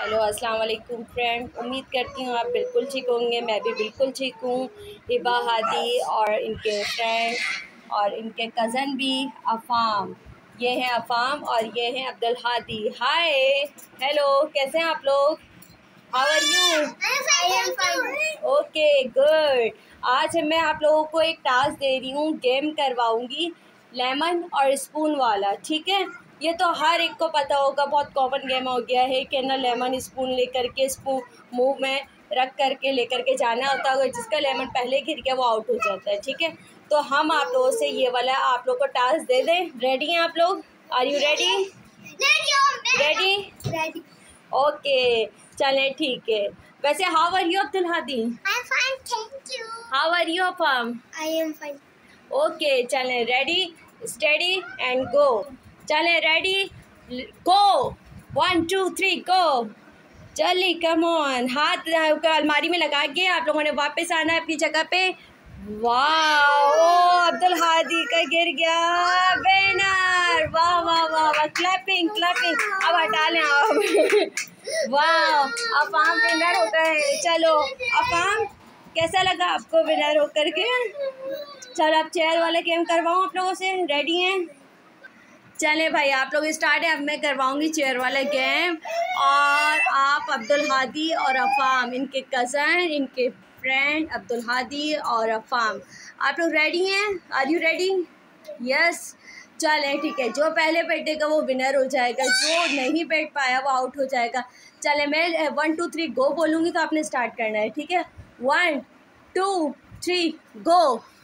Hello अस्सलाम वालेकुम friend, उम्मीद करती हूँ आप बिल्कुल ठीक होंगे। मैं भी बिल्कुल ठीक हूँ। हिबा, हादी और इनके फ्रेंड और इनके कज़न भी अफ़ाम, ये हैं अफ़ाम और ये हैं अब्दुल हादी। हाय, हेलो, कैसे हैं आप लोग? How are you? Okay, good. आज मैं आप लोगों को एक टास्क दे रही हूँ, गेम करवाऊँगी लेमन और स्पून वाला, ठीक है? ये तो हर एक को पता होगा, बहुत कॉमन गेम हो गया है कि ना लेमन स्पून लेकर के स्पून मुंह में रख करके लेकर के जाना होता है। जिसका लेमन पहले गिर गया वो आउट हो जाता है, ठीक है? तो हम आप लोगों से ये वाला आप लोग को टास्क दे दें। रेडी हैं आप लोग? Are you ready? Ready? Okay, चलें ठीक है। वैसे how are you Abdul Hadi? I'm fine, thank you. How are you Afam? I am fine. Okay, चलें, रेडी स्टेडी एंड गो। चलें, रेडी गो, 1 2 3 गो। चलिए, कम ऑन। हाथ अलमारी में लगा के आप लोगों ने वापस आना है अपनी जगह पे। वाह, अब्दुल हादी का गिर गया विनर। वाह वाह वाह वाह, क्लैपिंग क्लैपिंग। अब हटा लें आप। वाह, अफाम विनर हो गए। चलो अफाम, कैसा लगा आपको विनर होकर के? चलो अब चेयर वाला गेम करवाऊँ आप लोगों से, रेडी हैं? चले भाई, आप लोग स्टार्ट है। अब मैं करवाऊंगी चेयर वाला गेम और आप अब्दुल हादी और अफाम, इनके कज़न, इनके फ्रेंड अब्दुल हादी और अफाम, आप लोग रेडी हैं? Are you ready? यस। चलें ठीक है, जो पहले बैठेगा वो विनर हो जाएगा, जो नहीं बैठ पाया वो आउट हो जाएगा। चलें, मैं 1 2 3 गो बोलूँगी तो आपने स्टार्ट करना है, ठीक है? 1 2 3 गो।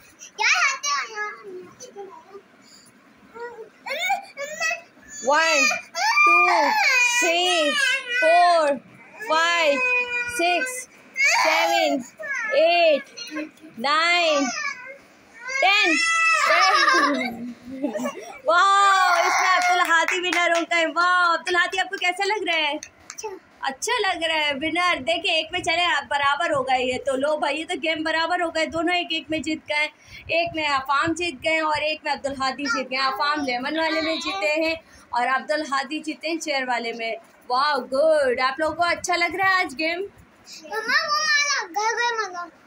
1 2 3 4 5 6 7 8 9 10। वाह, इसमें अब्दुल हादी विनर हो गए। वाह अब्दुल हादी, आपको कैसा लग रहा है? अच्छा लग रहा है विनर। देखिए, एक में चले बराबर हो गए ये तो। लो भाई, ये तो गेम बराबर हो गए, दोनों एक एक में जीत गए। एक में अफाम जीत गए और एक में अब्दुल हादी जीत गए। अफाम लेमन वाले में जीते हैं और अब्दुल हादी जीते हैं चेयर वाले में। वाह गुड। आप लोगों को अच्छा लग रहा है आज गेम?